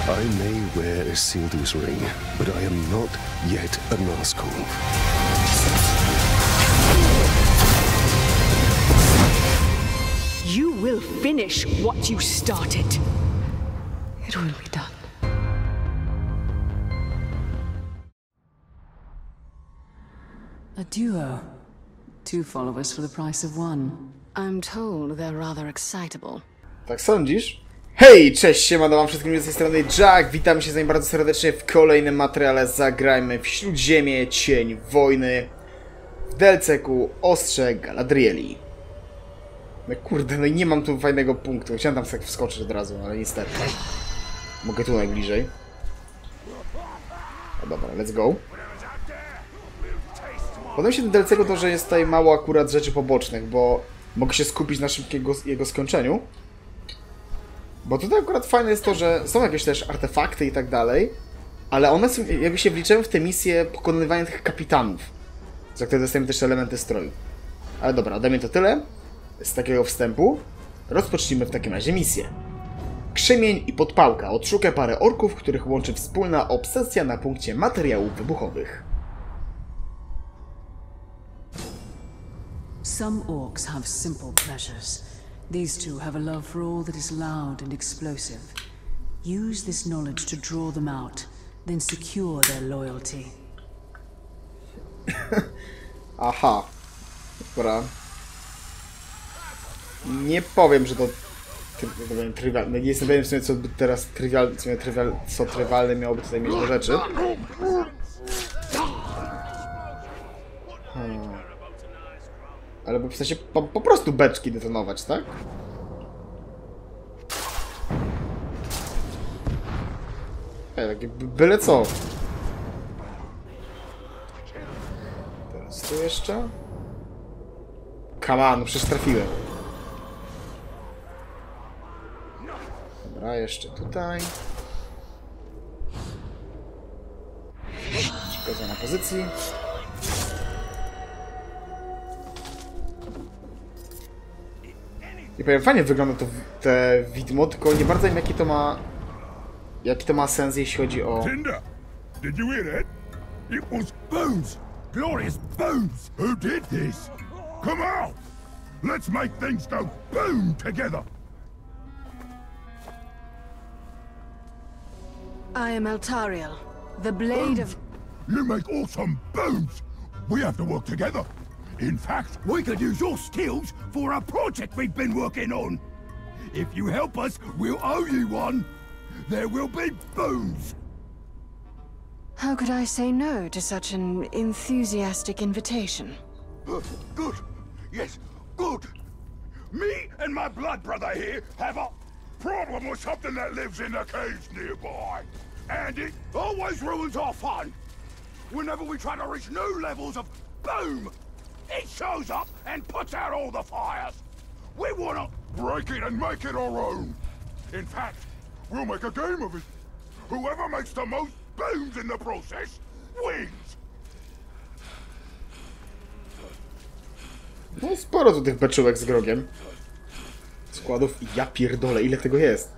I may wear a Sildus ring, but I am not yet a Nazgul. You will finish what you started. It will be done. A duo. 2 followers for the price of 1. I'm told they're rather excitable. Tak sądzisz? Hej, cześć, siemano wam wszystkim z tej strony Jack, witam się z wami bardzo serdecznie w kolejnym materiale Zagrajmy w Śródziemie Cień Wojny w DLC-ku Ostrze Galadrieli. No kurde, no i nie mam tu fajnego punktu, chciałem tam sobie wskoczyć od razu, ale niestety. Mogę tu najbliżej. No dobra, let's go. Podoba mi się ten DLC-ku to, że jest tutaj mało akurat rzeczy pobocznych, bo mogę się skupić na szybkim jego skończeniu. Bo tutaj akurat fajne jest to, że są jakieś też artefakty i tak dalej, ale one są, jakby się wliczają w te misje pokonywania tych kapitanów, za które dostajemy też elementy stroju. Ale dobra, ode mnie to tyle z takiego wstępu. Rozpocznijmy w takim razie misję. Krzemień i podpałka. Odszukaj parę orków, których łączy wspólna obsesja na punkcie materiałów wybuchowych. Some orcs have simple pleasures. These two have a love for all that is loud and explosive. Use this knowledge to draw them out, then secure their loyalty. Aha. Dobra. Nie powiem, że to trywialne. Nie jestem pewien w sumie, co teraz trywialne miałoby tutaj mieć do rzeczy. Ale w sensie po prostu beczki detonować, tak? Takie byle co. Teraz tu jeszcze. Come on, no przecież trafiłem. Dobra, jeszcze tutaj. Pokazuję na pozycji. Nie powiem, fajnie wygląda to te widmo, tylko nie bardzo wiem jaki to ma sens, jeśli chodzi o... Tinder, did you hear that? It was Bones! Glorious Bones! Who did this? Come out! Let's make things go boom together! I am Eltariel, the blade of... You make awesome bones! We have to work together! In fact, we could use your skills for a project we've been working on! If you help us, we'll owe you one! There will be boons! How could I say no to such an enthusiastic invitation? Good! Yes, good! Me and my blood brother here have a problem with something that lives in the caves nearby. And it always ruins our fun! Whenever we try to reach new levels of boom! It shows up and puts out all the fires! We wanna break it and make it our own! In fact, we'll make a game of it! Whoever makes the most booms in the process, wins! No sporo tu tych beczułek z grogiem. Składów i ja pierdolę, ile tego jest.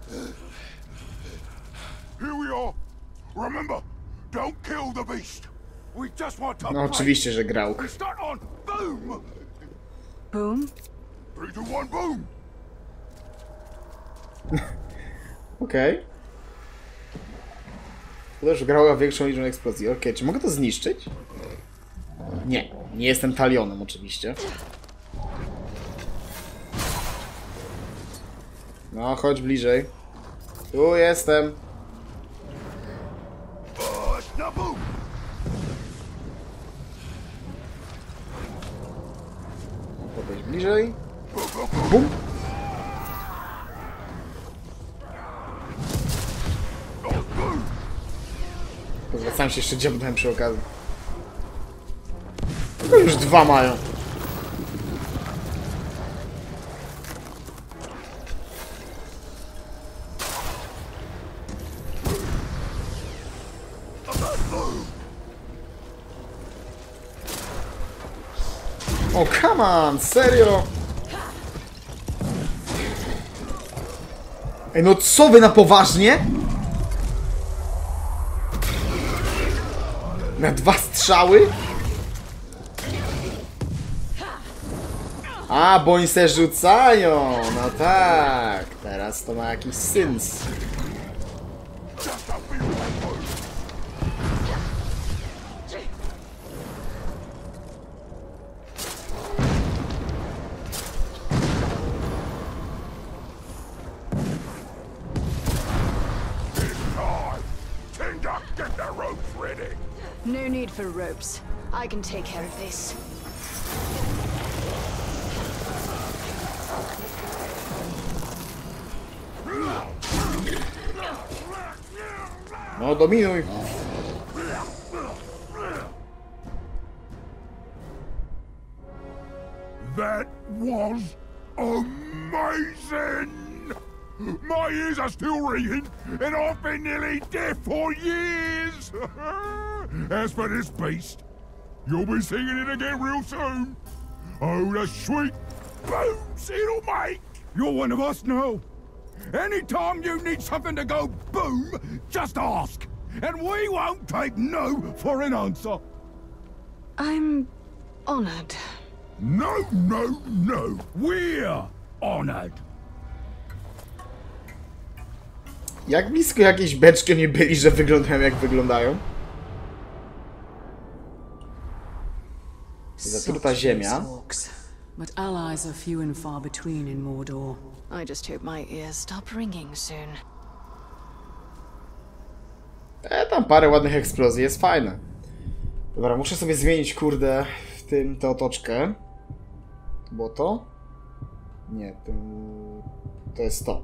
Here we are! Remember, don't kill the beast! We just want to No oczywiście, że grał. We start on boom! Boom? 3, 2, 1, boom! Okej. To też grała większą liczbę eksplozji. Okej, czy mogę to zniszczyć? Nie. Nie jestem talionem oczywiście. No, chodź bliżej. Tu jestem. Now boom! Podejdź bliżej. Bum! Zwracałem się jeszcze dziabnąłem przy okazji. Tylko już 2 mają. O, come on, serio? Ej, no co wy na poważnie? Na 2 strzały? A, bo oni se rzucają! No tak, teraz to ma jakiś sens. Get the ropes ready. No need for ropes. I can take care of this. No, dominuj. That was amazing! My ears are still ringing, and I've been nearly deaf for years! As for this beast, you'll be singing it again real soon. Oh, the sweet booms it'll make! You're one of us now. Anytime you need something to go boom, just ask. And we won't take no for an answer. I'm honored. No, no, no. We're honored. Jak blisko jakieś beczki nie byli, że wyglądają jak wyglądają? Zatruta ziemia. But allies are few and far between in Mordor. I just hope my ears stop ringing soon. Tam parę ładnych eksplozji, jest fajne. Dobra, muszę sobie zmienić, kurde, w tym tę otoczkę. Było to? Nie, to jest to.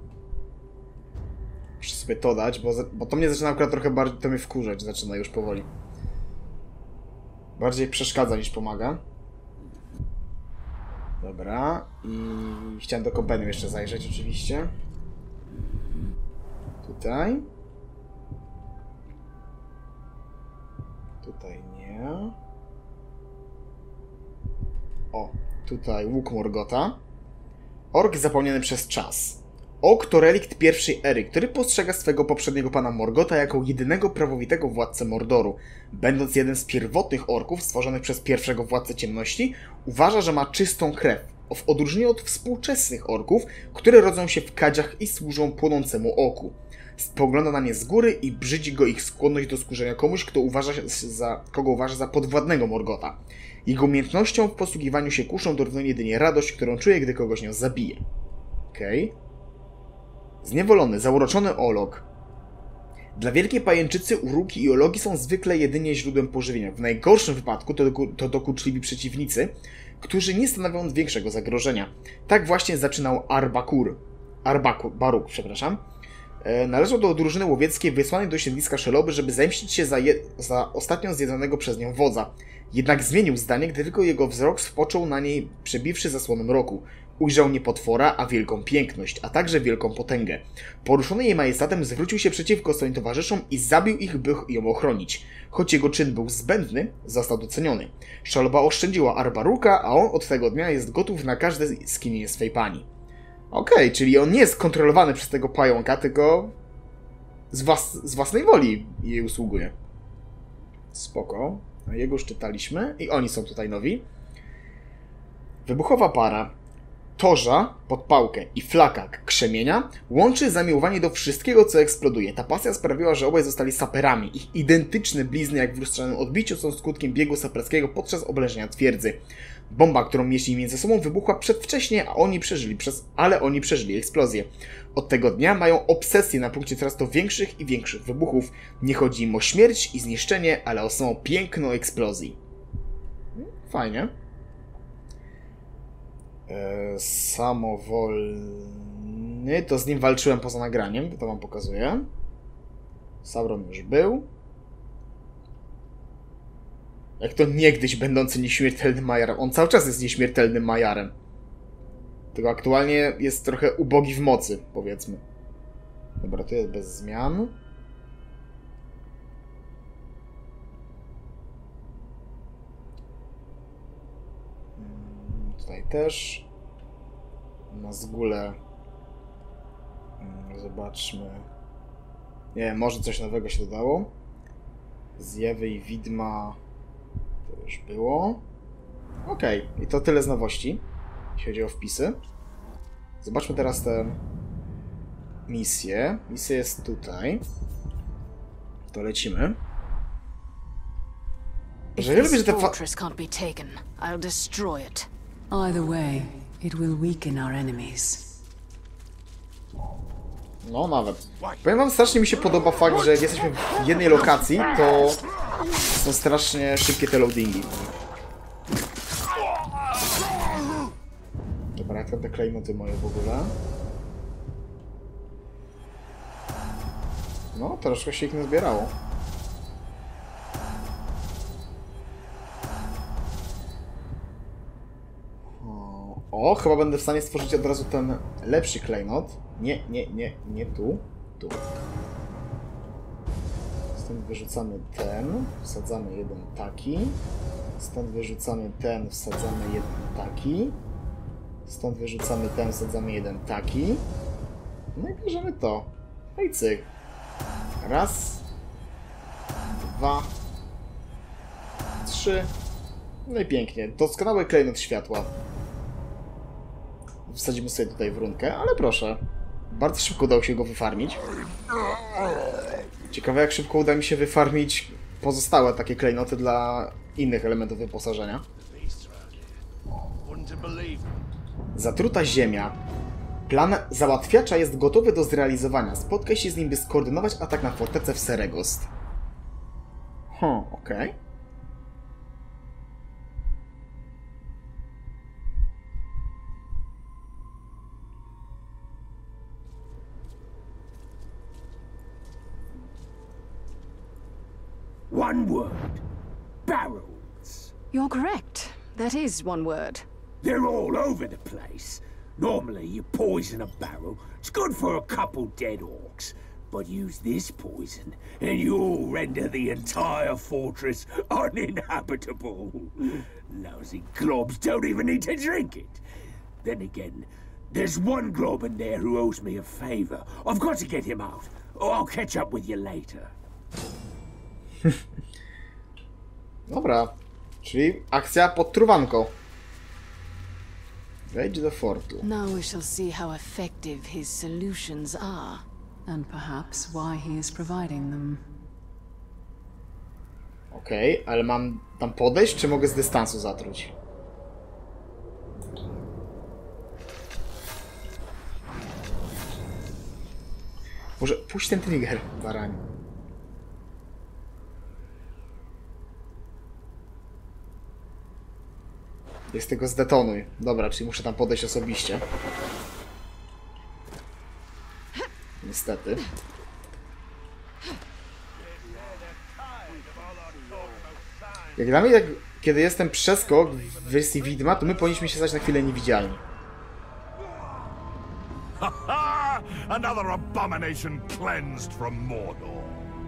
Muszę sobie to dać, bo to mnie zaczyna akurat trochę bardziej, to mnie wkurzać, zaczyna już powoli. Bardziej przeszkadza niż pomaga. Dobra, i chciałem do kompendium jeszcze zajrzeć oczywiście. Tutaj. Tutaj nie. O, tutaj łuk Morgota. Ork zapomniany przez czas. Ork to relikt pierwszej ery, który postrzega swego poprzedniego pana Morgota jako jedynego prawowitego władcę Mordoru. Będąc jeden z pierwotnych orków stworzonych przez pierwszego władcę ciemności, uważa, że ma czystą krew, w odróżnieniu od współczesnych orków, które rodzą się w kadziach i służą płonącemu oku. Spogląda na nie z góry i brzydzi go ich skłonność do służenia komuś, kogo uważa za podwładnego Morgota. Jego umiejętnością w posługiwaniu się kuszą dorównuje jedynie radość, którą czuje, gdy kogoś nią zabije. Okej. Zniewolony, zauroczony olog. Dla wielkiej pajęczycy uruki i ologi są zwykle jedynie źródłem pożywienia. W najgorszym wypadku to dokuczliwi przeciwnicy, którzy nie stanowią większego zagrożenia. Tak właśnie zaczynał Baruk, przepraszam. Należał do drużyny łowieckiej wysłanej do siedliska Szeloby, żeby zemścić się za ostatnio zjedzonego przez nią wodza. Jednak zmienił zdanie, gdy tylko jego wzrok spoczął na niej, przebiwszy zasłonę mroku. Ujrzał nie potwora, a wielką piękność, a także wielką potęgę. Poruszony jej majestatem zwrócił się przeciwko swoim towarzyszom i zabił ich, by ją ochronić. Choć jego czyn był zbędny, został doceniony. Szaloba oszczędziła Arbaruka, a on od tego dnia jest gotów na każde skinienie swej pani. Okej, czyli on nie jest kontrolowany przez tego pająka, tylko z własnej woli jej usługuje. Spoko. A jego już czytaliśmy i oni są tutaj nowi. Wybuchowa para Torza, podpałkę i flakak krzemienia łączy zamiłowanie do wszystkiego, co eksploduje. Ta pasja sprawiła, że obaj zostali saperami. Ich identyczne blizny, jak w lustrzanym odbiciu, są skutkiem biegu saperskiego podczas oblężenia twierdzy. Bomba, którą mieścili między sobą, wybuchła przedwcześnie, ale oni przeżyli eksplozję. Od tego dnia mają obsesję na punkcie coraz to większych i większych wybuchów. Nie chodzi im o śmierć i zniszczenie, ale o samo piękno eksplozji. Fajnie. Samowolny, to z nim walczyłem poza nagraniem, to wam pokazuję. Sauron już był. Jak to niegdyś będący nieśmiertelnym majarem. On cały czas jest nieśmiertelnym majarem. Tylko aktualnie jest trochę ubogi w mocy, powiedzmy. Dobra, to jest bez zmian. Tutaj też. Na zgóle. Zobaczmy. Nie wiem, może coś nowego się dodało. Zjawy i widma. To już było. Okej, i to tyle z nowości, jeśli chodzi o wpisy. Zobaczmy teraz tę misję. Misja jest tutaj. To lecimy. Że ja lubię, że te fortress can't be taken, I'll destroy it. Either way, it will weaken our enemies. No nawet. Powiem wam, strasznie mi się podoba fakt, że jak jesteśmy w jednej lokacji, to są strasznie szybkie te loadingi. Dobra, jak tam te klejnoty moje w ogóle? No, troszkę się ich nie zbierało. O, chyba będę w stanie stworzyć od razu ten lepszy klejnot. Nie tu. Tu. Stąd wyrzucamy ten, wsadzamy jeden taki. Stąd wyrzucamy ten, wsadzamy jeden taki. Stąd wyrzucamy ten, wsadzamy jeden taki. No i bierzemy to. No i cyk. Raz. 2. 3. No i pięknie. Doskonały klejnot światła. Wsadzimy sobie tutaj w runkę, ale proszę. Bardzo szybko udało się go wyfarmić. Ciekawe, jak szybko uda mi się wyfarmić pozostałe takie klejnoty dla innych elementów wyposażenia. Zatruta ziemia. Plan załatwiacza jest gotowy do zrealizowania. Spotkaj się z nim, by skoordynować atak na fortecę w Seregost. Okej. One word. Barrels. You're correct. That is one word. They're all over the place. Normally, you poison a barrel. It's good for a couple dead orcs. But use this poison, and you'll render the entire fortress uninhabitable. Lousy globs don't even need to drink it. Then again, there's one glob in there who owes me a favor. I've got to get him out, or I'll catch up with you later. Dobra, czyli akcja pod truwanką. Wejdź do fortu. Now we shall see how effective his solutions are. And perhaps why he is providing them. Okej, ale mam tam podejść, czy mogę z dystansu zatruć? Może puść ten trigger, baranie. Jest tego zdetonuj. Dobra, czyli muszę tam podejść osobiście. Niestety. Jak dla mnie, kiedy jestem przeskok w wersji widma, to my powinniśmy się stać na chwilę niewidzialni. Another abomination cleansed from Mordor.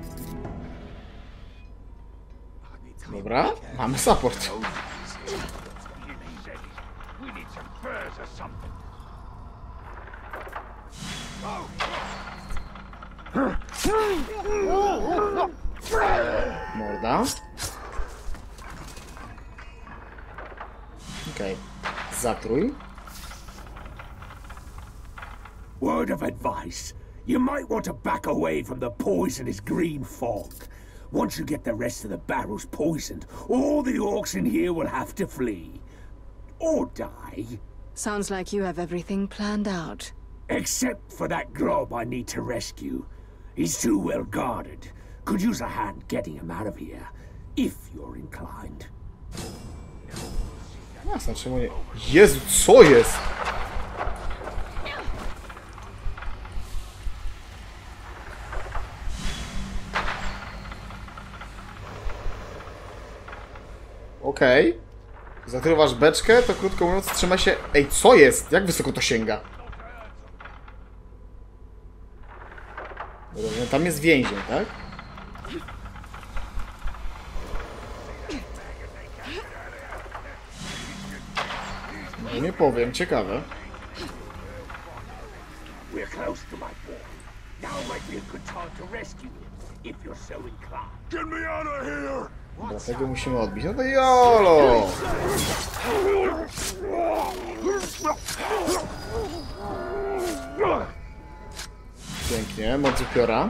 Dobra, mamy support. We need some furs or something. Morda. Okej. Zatrój. Word of advice. You might want to back away from the poisonous green fog. Once you get the rest of the barrels poisoned, all the orcs in here will have to flee. Or die. Sounds like you have everything planned out. Except for that glob I need to rescue. He's too well guarded. Could use a hand getting him out of here, if you're inclined. Jasne, czemu nie? Jezu, co jest? Okej. Zatrywasz beczkę, to krótko mówiąc trzyma się... Ej, co jest? Jak wysoko to sięga? Dobra, tam jest więzień, tak? No nie powiem, ciekawe. We're close to my boy. Now might be a good time to rescue him. if you're so inclined. Get me out of here! Dlatego musimy odbić. No to jolo! Pięknie, moc upiora.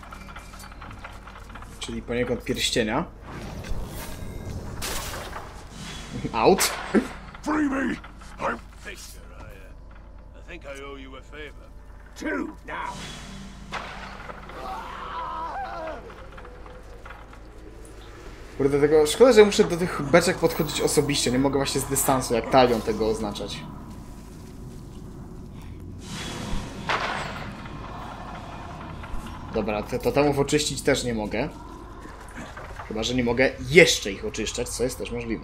Czyli poniekąd pierścienia. Out. Free me! Victor, I think I owe you a favor. 2 now. Kurde, tego szkoda, że muszę do tych beczek podchodzić osobiście. Nie mogę właśnie z dystansu, jak talion tego oznaczać. Dobra, te totemów oczyścić też nie mogę. Chyba że nie mogę jeszcze ich oczyszczać, co jest też możliwe.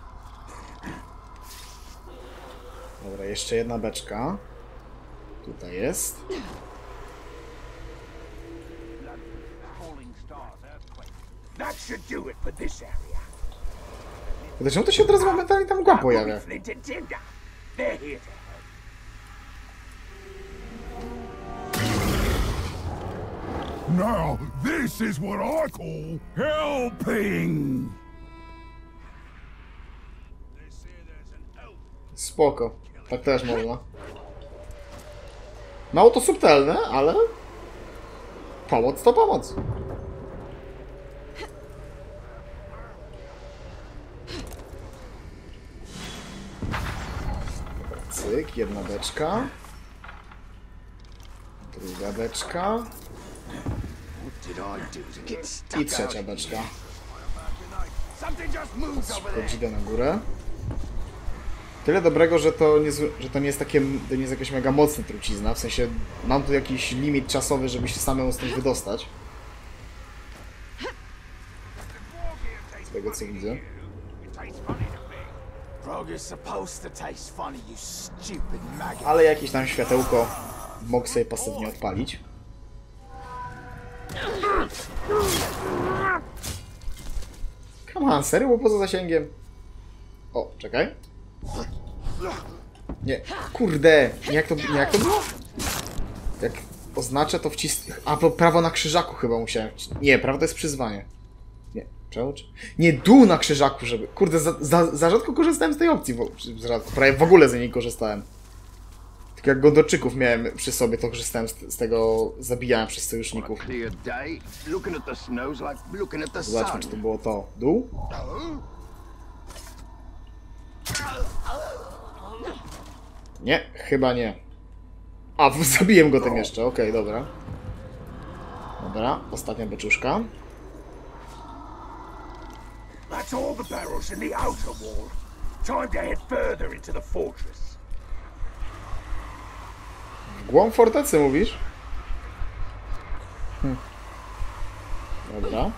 Dobra, jeszcze jedna beczka. Tutaj jest. That should do it for this area. Kurde, czemu to się od razu momentalnie tam mgła pojawia? Flint and tinder. They're here to help. Now, this is what I call helping! They say there's an elf. Spoko. Tak też można. Mało to subtelne, ale... Pomoc to pomoc. Cyk, jedna beczka. Druga beczka. I trzecia beczka. Something just moved over there! Idę na górę. Tyle dobrego, że to nie jest takie, to nie jest jakaś mega mocna trucizna. W sensie mam tu jakiś limit czasowy, żeby się samemu stąd wydostać. Z tego co widzę. Frog is supposed to taste funny, you stupid maggot. Ale jakieś tam światełko mogę sobie pasywnie odpalić. Come on, serio? Bo poza zasięgiem. O, czekaj. Nie, kurde, jak to było? Jak oznaczę to wcisnę. A, to prawo na krzyżaku chyba musiałem. Nie, prawo to jest przyzwanie. Nie, czemu? Nie, dół na krzyżaku, żeby... Kurde, za rzadko korzystałem z tej opcji. Prawie w ogóle z niej nie korzystałem. Tylko jak Gondorczyków miałem przy sobie, to korzystałem z tego, zabijałem przez sojuszników. Zobaczmy, czy to było to. Dół? Nie, chyba nie. A, zabiłem go tym jeszcze, okej, dobra. Dobra, ostatnia beczuszka. That's all the barrels in the outer wall. Time to head further into the fortress. W głąb fortecy mówisz? Dobra.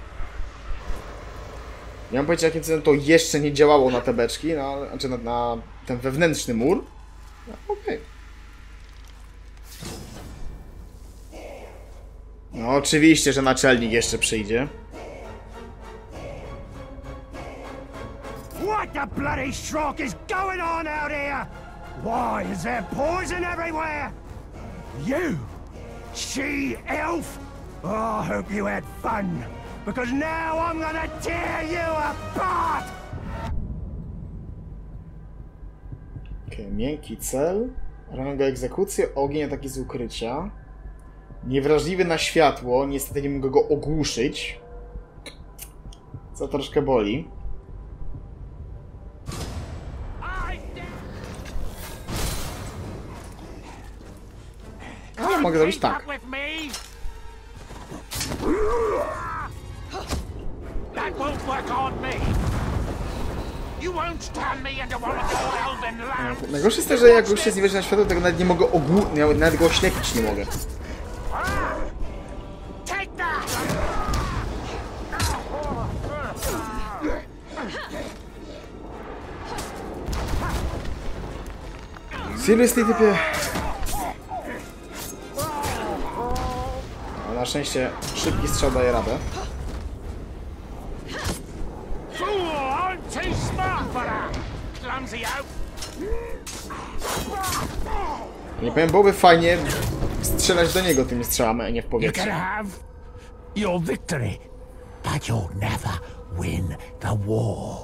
Nie mam pojęcia, jakim cudem to jeszcze nie działało na te beczki, no, znaczy na ten wewnętrzny mur. No, okej. No oczywiście, że naczelnik jeszcze przyjdzie. What the bloody stroke is going on out here? Why is there poison everywhere? You, she-elf? Oh, I hope you had fun, because now I'm gonna tear you apart! Okay, miękki cel. Ranga egzekucja, ogień ataki z ukrycia. Niewrażliwy na światło, niestety nie mogę go ogłuszyć. Co troszkę boli. A, mogę zrobić tak. That won't work on me. You won't turn me into one of your elven lambs. Najgorsze jest to, że jak już się zjeżdża na światło, tego nawet nie mogę nawet go oślepić nie mogę. Take that! Seriously, typie. No, na szczęście szybki strzał daje radę. Nie powiem, byłoby fajnie strzelać do niego tymi strzałami, a nie w powietrze. your victory, but you'll never win the war.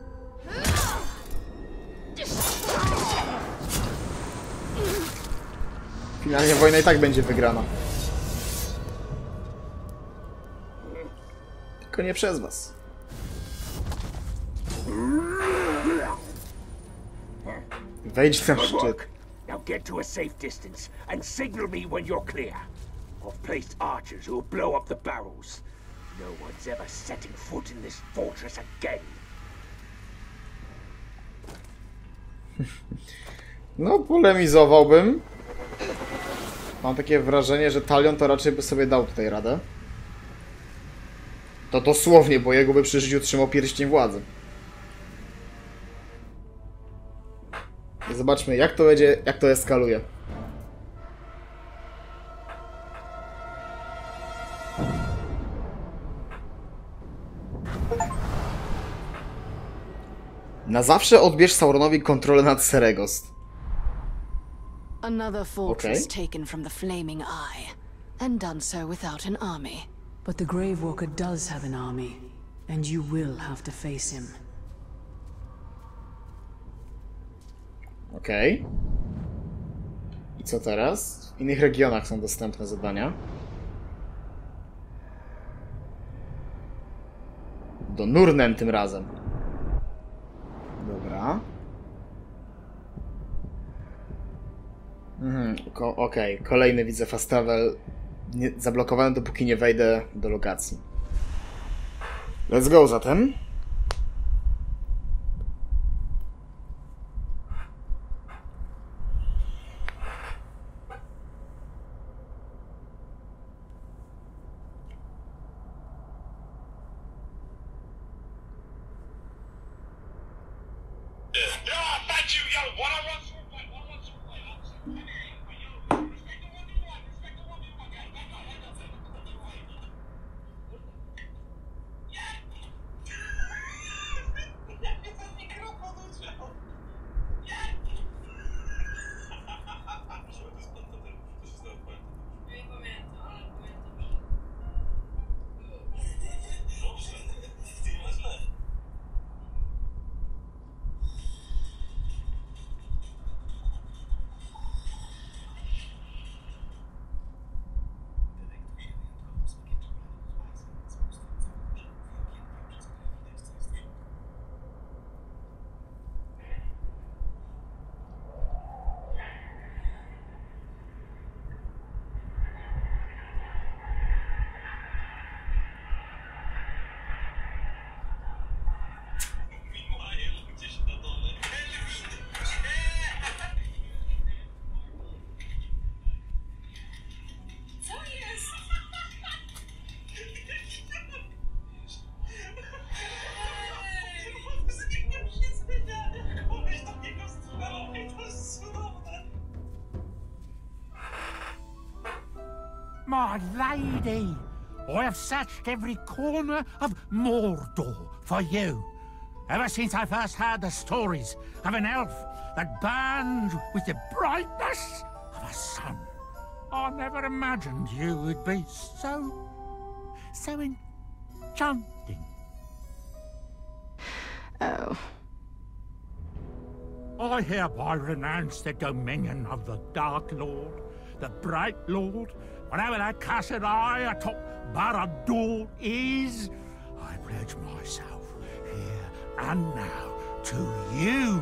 Finalnie wojna i tak będzie wygrana. Tylko nie przez was. Wejdź na szczyt. Now get to a safe distance and signal me when you're clear. I've placed archers who'll blow up the barrels. No one's ever setting foot in this fortress again. No, polemizowałbym. Mam takie wrażenie, że Talion to raczej by sobie dał tutaj radę. To dosłownie, bo jego by przy życiu trzymał pierścień władzy. I zobaczmy, jak to będzie, jak to eskaluje. Na zawsze odbierz Sauronowi kontrolę nad Seregost. Another fortress taken from the Flaming Eye, and done so without an army. But the Gravewalker does have an army, and you will have to face him. Okej. I co teraz? W innych regionach są dostępne zadania. Do Nurnen tym razem. Dobra. Okej, kolejny widzę fast travel. Zablokowany, dopóki nie wejdę do lokacji. Let's go zatem. My lady, I have searched every corner of Mordor for you. Ever since I first heard the stories of an elf that burned with the brightness of a sun, I never imagined you would be so enchanting. Oh. I hereby renounce the dominion of the Dark Lord, the Bright Lord, whatever that cursed eye atop Barad-dûr is. I pledge myself here and now to you.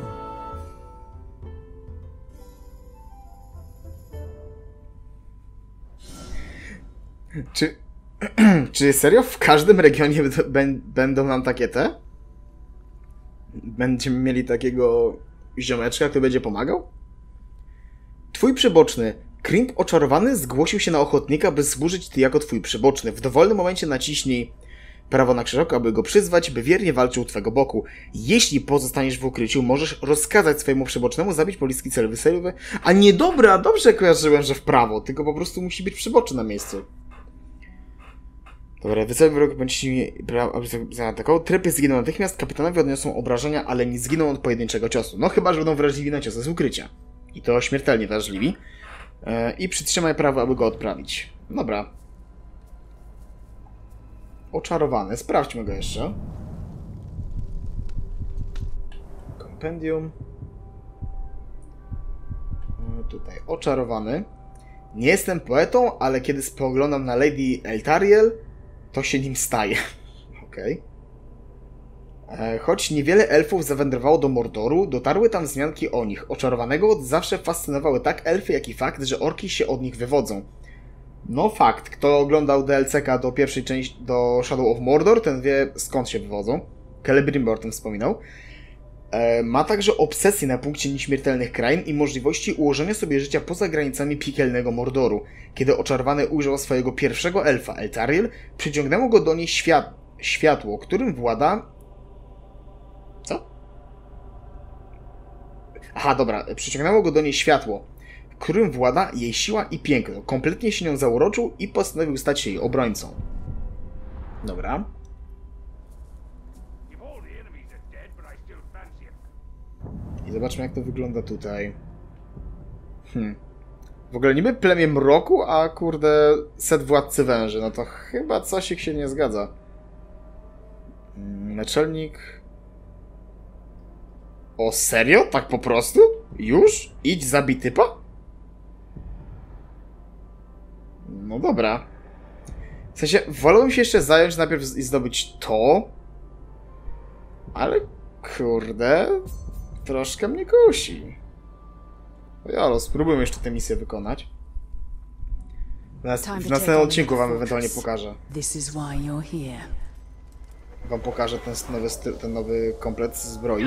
Czy serio w każdym regionie będą nam takie te? Będziemy mieli takiego ziomeczka, który będzie pomagał? Twój przyboczny, Krimp Oczarowany, zgłosił się na ochotnika, by służyć ty jako twój przyboczny. W dowolnym momencie naciśnij prawo na krzyżołek, aby go przyzwać, by wiernie walczył u twego boku. Jeśli pozostaniesz w ukryciu, możesz rozkazać swojemu przybocznemu zabić pobliski cel wyselowy. A nie, dobra, dobrze kojarzyłem, że w prawo, tylko po prostu musi być przyboczny na miejscu. Dobra, wyceluj wroga, będzie zaatakował. Trepy zginą natychmiast, kapitanowi odniosą obrażenia, ale nie zginą od pojedynczego ciosu. No chyba, że będą wrażliwi na ciosy z ukrycia. I to śmiertelnie wrażliwi. I przytrzymaj prawo, aby go odprawić. Dobra. Oczarowany. Sprawdźmy go jeszcze. Kompendium. Tutaj. Oczarowany. Nie jestem poetą, ale kiedy spoglądam na Lady Eltariel, to się nim staje. Okej. Choć niewiele elfów zawędrowało do Mordoru, dotarły tam wzmianki o nich. Oczarowanego od zawsze fascynowały tak elfy, jak i fakt, że orki się od nich wywodzą. No fakt, kto oglądał DLC-ka do pierwszej części, do Shadow of Mordor, ten wie skąd się wywodzą. Celebrimbor o tym wspominał. Ma także obsesję na punkcie nieśmiertelnych krain i możliwości ułożenia sobie życia poza granicami piekielnego Mordoru. Kiedy oczarowany ujrzał swojego pierwszego elfa, Eltariel, przyciągnęło go do niej światło, którym włada... Co? Aha, dobra. Przyciągnęło go do niej światło, którym włada jej siła i piękno. Kompletnie się nią zauroczył i postanowił stać się jej obrońcą. Dobra. I zobaczmy, jak to wygląda tutaj. W ogóle niby plemię mroku, a kurde set władcy węży. No to chyba coś ich się nie zgadza. Naczelnik... O serio? Tak po prostu? Już? Idź zabij typa? No dobra. W sensie, wolałbym się jeszcze zająć najpierw i zdobyć to. Ale kurde... Troszkę mnie kusi. Jolo, spróbujmy jeszcze tę misję wykonać. W następnym odcinku wam ewentualnie pokażę. Wam pokażę ten nowy komplet zbroi.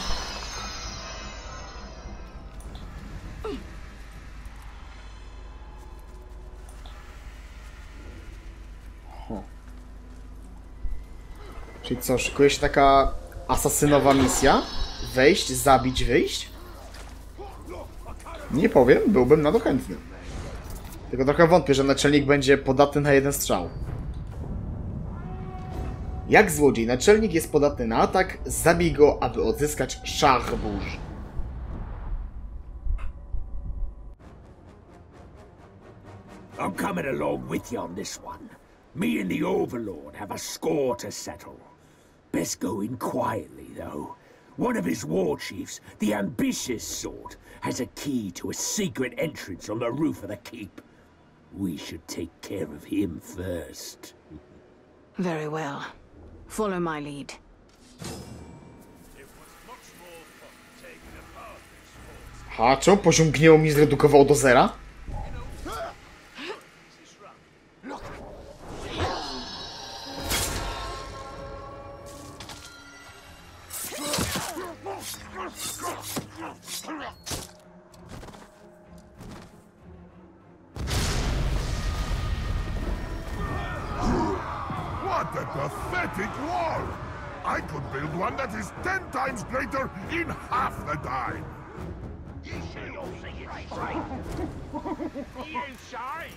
Czyli co, szykuje się taka asasynowa misja? Wejść, zabić, wyjść? Nie powiem, byłbym na to chętny. Tylko trochę wątpię, że naczelnik będzie podatny na jeden strzał. Jak złodziej, naczelnik jest podatny na atak, zabij go, aby odzyskać szach burz. I'm coming along with you on this one. Me and the Overlord have a score to settle. Best go in quietly, though. One of his war chiefs, the ambitious sort, has a key to a secret entrance on the roof of the keep. We should take care of him first. Very well. Follow my lead. Ha, czemu poziom gniewu mi zredukował do zera? What a pathetic wall! I could build one that is 10 times greater in half the time. You sure you'll see it straight? You sorry?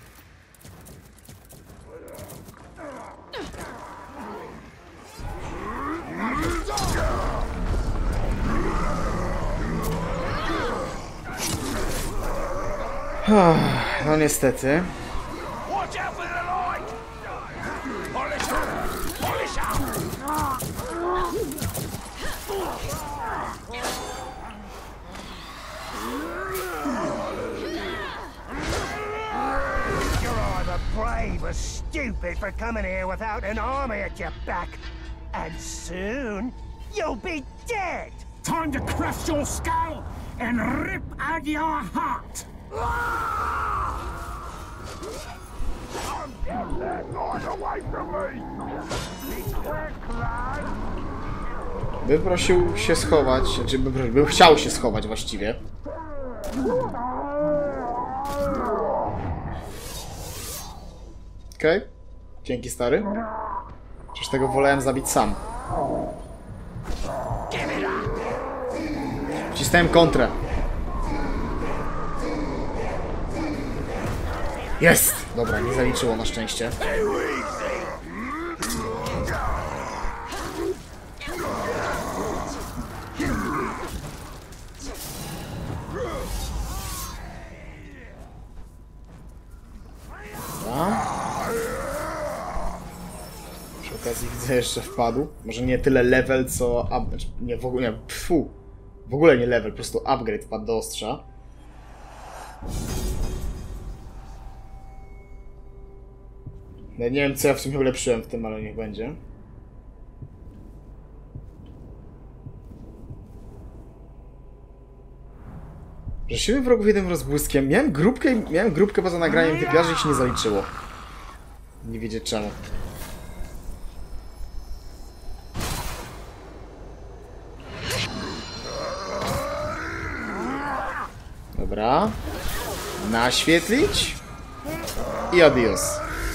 No niestety. Watch out for the light! Polish up! Polish up! You're either brave or stupid for coming here without an army at your back. And soon, you'll be dead! Time to crush your skull and rip out your heart! Get that knife away from me! Be quick, lad! Bym prosił się schować, znaczy bym chciał się schować właściwie. Okej. Dzięki, stary. Przecież tego wolałem zabić sam. Wcisnąłem kontrę. Jest! Dobra, nie zaliczyło na szczęście. Muszę okazji widzę jeszcze wpadł. Może nie tyle level, co... Nie, w ogóle nie. W ogóle nie level, po prostu upgrade wpadł do ostrza. No, nie wiem, co ja w sumie ulepszyłem w tym, ale niech będzie. Że siły wrogów jednym rozbłyskiem. Miałem grupkę poza nagraniem tych graży i się nie zaliczyło. Nie wiedzieć czemu. Dobra. Naświetlić. I adios.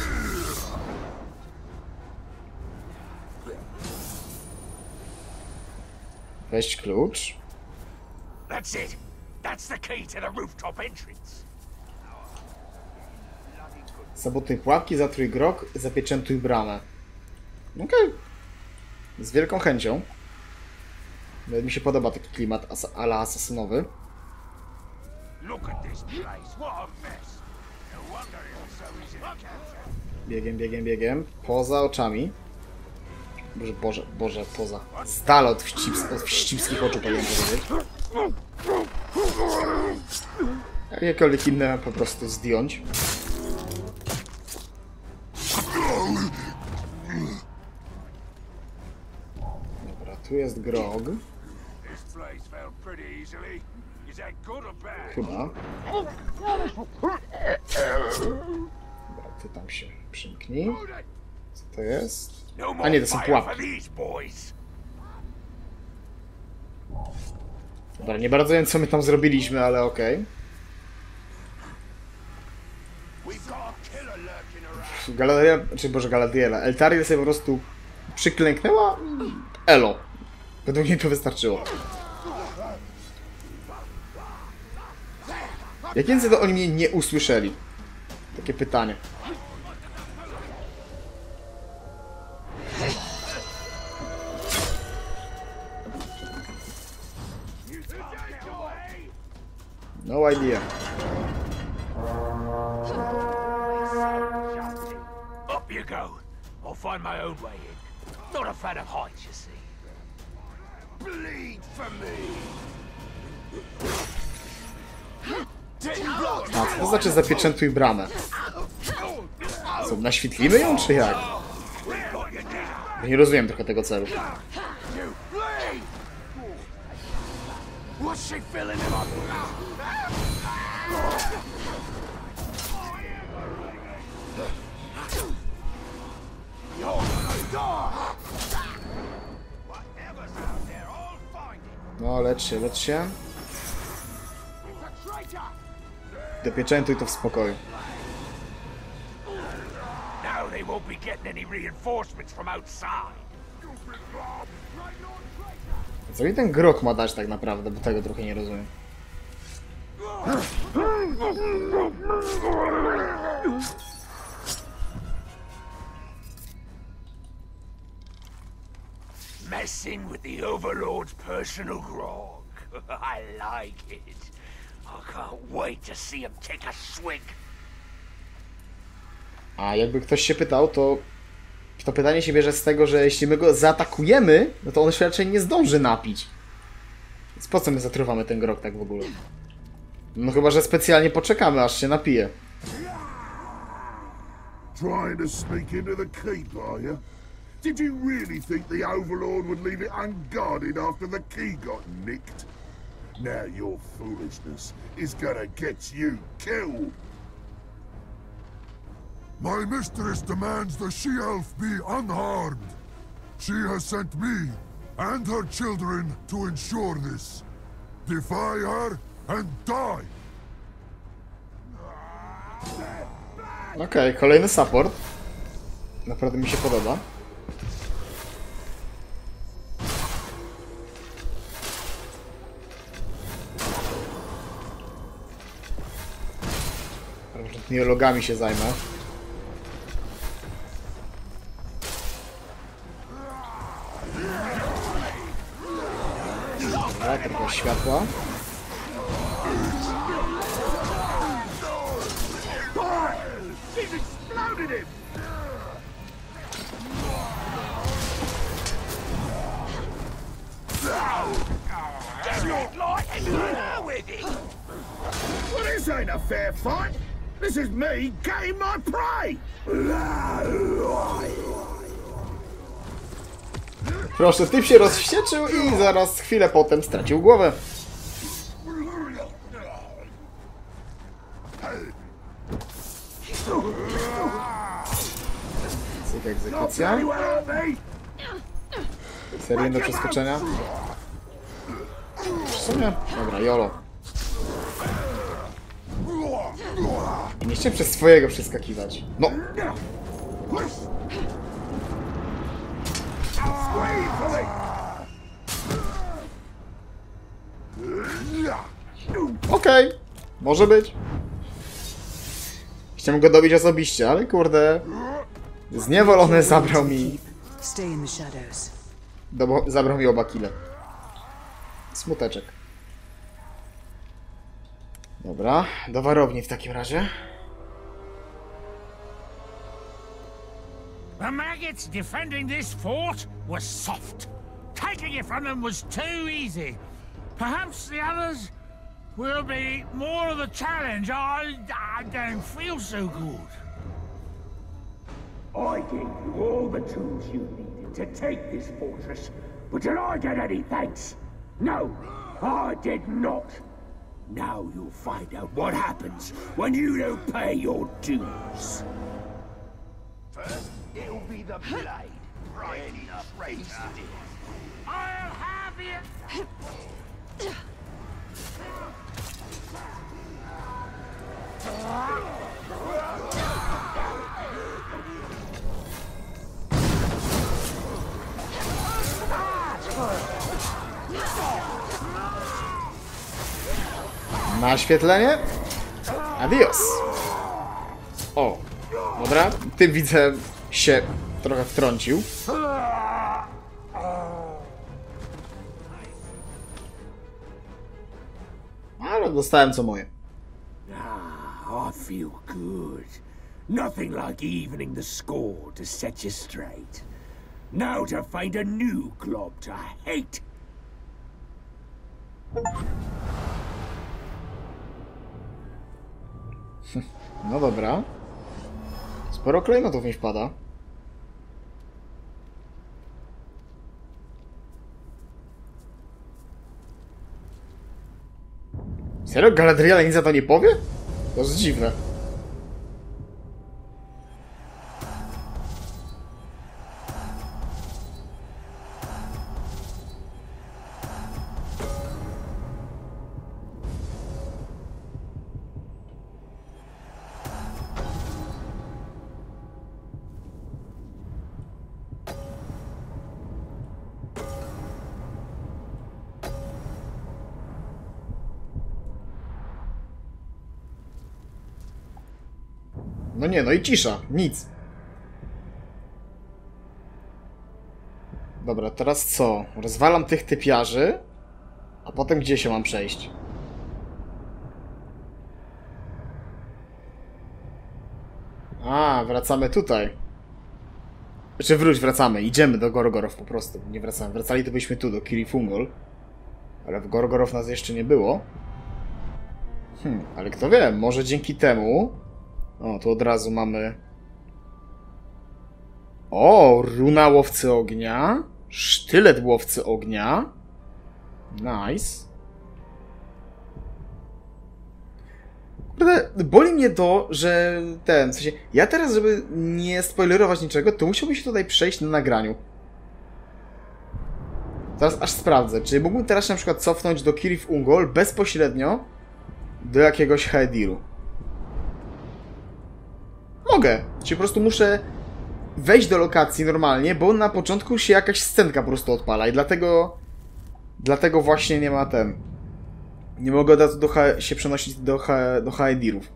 Weź klucz. That's it. That's the key to the rooftop entrance. Sabotuj pułapki, zatrój grog, zapieczętuj bramę. Okej. Z wielką chęcią. Nawet mi się podoba taki klimat ala asasynowy. Look at this place. What a mess. No wonder it was so easy to capture. Biegiem. Poza oczami. Boże, poza. Z dala od wścibskich oczu powinienem powiedzieć. Jakiekolwiek inne po prostu zdjąć. Dobra, tu jest grog. Chyba. Dobra, ty tam się przymknij. Co to jest? A nie, to są pułapki. Dobra, nie bardzo wiem, co my tam zrobiliśmy, ale okej. Galadriela, czy Boże, Galadriela. Eltariel sobie po prostu przyklęknęła. Elo. Według mnie to wystarczyło. Jak więc to oni mnie nie usłyszeli? Takie pytanie. No idea. Up you go. I'll find my own way in. Not a fan of heights, you see. Bleed for me. A co to znaczy zapieczętuj bramę? Co, naświetlimy ją, czy jak? Ja nie rozumiem trochę tego celu. What's she filling him up? No, lecz się. Dopieczętuj to w spokoju. Now they won't be getting any reinforcements from outside. Co mi ten grog ma dać tak naprawdę, bo tego trochę nie rozumiem. Messing with the Overlord's personal grog. I like it. I can't wait to see him take a swig. A jakby ktoś się pytał, to pytanie się bierze z tego, że jeśli my go zaatakujemy, no to on się raczej nie zdąży napić. Więc po co my zatruwamy ten grog tak w ogóle? No chyba, że specjalnie poczekamy, aż się napije. Trying to sneak into the keep, are you? Did you really think the Overlord would leave it unguarded after the key got nicked? Now your foolishness is gonna get you killed. My mistress demands the she-elf be unharmed. She has sent me and her children to ensure this. Defy her and die! Okej, kolejny support. Naprawdę mi się podoba. Może tymi logami się zajmę. Dobra, trochę światła. This ain't a fair fight. This is me getting my prey. Proszę, typ się rozwścieczył i zaraz chwilę potem stracił głowę. Cyk, egzekucja. Serię do przeskoczenia. W sumie? Dobra, jolo. Nie chciałem przez swojego przeskakiwać. No! Okej, może być. Chciałem go dobić osobiście, ale kurde... Zniewolony zabrał mi... Zabrał mi oba kile. Smuteczek. Dobra, do warowni w takim razie. The maggots defending this fort was soft. Taking it from them was too easy. Perhaps the others will be more of a challenge. I don't feel so good. I gave you all the tools you needed to take this fortress, but did I get any thanks? No, I did not. Now you'll find out what happens when you don't pay your dues. First, it'll be the blade. Right enough, razor. I'll have you. Naświetlenie? Adios. O, dobra. Ty widzę się trochę wtrącił. Ale dostałem co moje. I feel good. Nothing like evening the score to set you straight. Now to find a new glob to hate. No dobra. Sporo klejnotów mi wpada. Serio? Galadriel nic za to nie powie? To jest dziwne. No nie, no i cisza. Nic. Dobra, teraz co? Rozwalam tych typiarzy, a potem gdzie się mam przejść? A, wracamy tutaj. Znaczy wracamy. Idziemy do Gorgoroth po prostu. Nie wracamy. Wracali to byśmy tu, do Cirith Ungol. Ale w Gorgoroth nas jeszcze nie było. Ale kto wie, może dzięki temu... O, tu od razu mamy... O, runa łowcy ognia. Sztylet łowcy ognia. Nice. Kurde, boli mnie to, że w sensie, ja teraz, żeby nie spoilerować niczego, to musiałbym się tutaj przejść na nagraniu. Teraz aż sprawdzę, czy mógłbym teraz na przykład cofnąć do Cirith Ungol bezpośrednio do jakiegoś Haediru. Mogę. Czyli po prostu muszę wejść do lokacji normalnie, bo na początku się jakaś scenka po prostu odpala i dlatego właśnie nie ma nie mogę od razu się przenosić do Haedirów.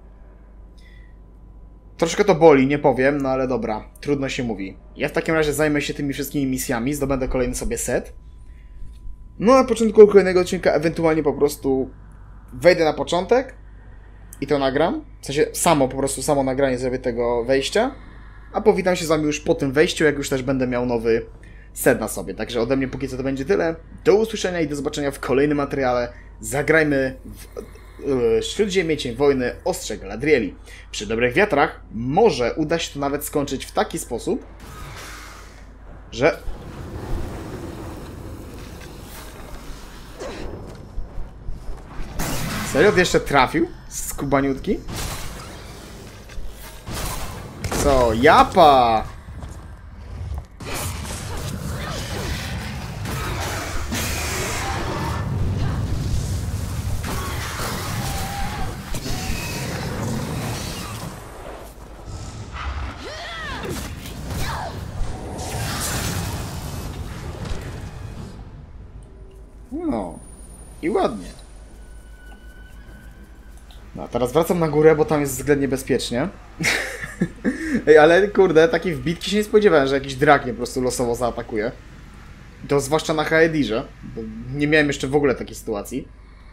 Troszkę to boli, nie powiem, no ale dobra, trudno się mówi. Ja w takim razie zajmę się tymi wszystkimi misjami, zdobędę kolejny sobie set. No na początku kolejnego odcinka ewentualnie po prostu wejdę na początek i to nagram. W sensie samo nagranie zrobię tego wejścia, a powitam się z wami już po tym wejściu, jak już też będę miał nowy set na sobie. Także ode mnie póki co to będzie tyle. Do usłyszenia i do zobaczenia w kolejnym materiale. Zagrajmy w Śródziemie, Cień Wojny, Ostrze Galadrieli. Przy dobrych wiatrach może uda się to nawet skończyć w taki sposób, że... Serio? Jeszcze trafił? Skubaniutki? Co? Japa! No. I ładnie. No, teraz wracam na górę, bo tam jest względnie bezpiecznie. Ej, ale kurde, takiej wbitki się nie spodziewałem, że jakiś drak mnie po prostu losowo zaatakuje. To zwłaszcza na Haedirze, bo nie miałem jeszcze w ogóle takiej sytuacji.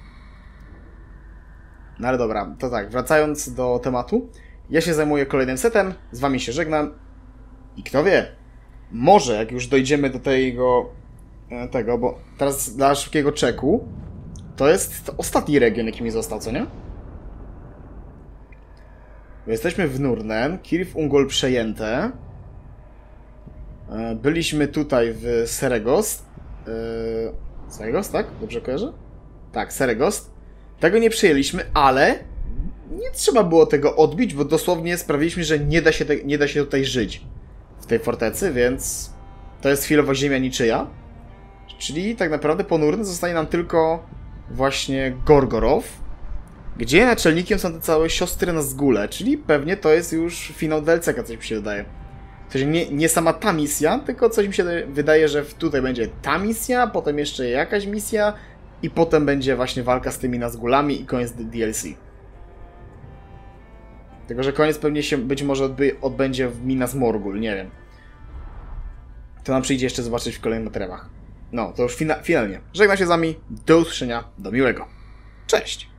No ale dobra, to tak, wracając do tematu. Ja się zajmuję kolejnym setem, z wami się żegnam. I kto wie, może jak już dojdziemy do tego, bo teraz dla szybkiego czeku, to jest ostatni region, jaki mi został, co nie? Jesteśmy w Nurnen, Kirith Ungol przejęte. Byliśmy tutaj w Seregost. Seregost, tak? Dobrze kojarzę? Tak, Seregost. Tego nie przyjęliśmy, ale nie trzeba było tego odbić, bo dosłownie sprawiliśmy, że nie da się tutaj żyć w tej fortecy, więc to jest chwilowo ziemia niczyja. Czyli tak naprawdę po Nurnen zostanie nam tylko właśnie Gorgoroth, gdzie naczelnikiem są te całe siostry Nazgule, czyli pewnie to jest już finał DLC-ka, coś mi się wydaje. W sensie nie sama ta misja, tylko coś mi się wydaje, że tutaj będzie ta misja, potem jeszcze jakaś misja i potem będzie właśnie walka z tymi Nazgulami i koniec DLC. Tylko że koniec pewnie się być może odbędzie w Minas Morgul, nie wiem. To nam przyjdzie jeszcze zobaczyć w kolejnych materiałach. No, to już finalnie. Żegnam się z wami, do usłyszenia, do miłego. Cześć!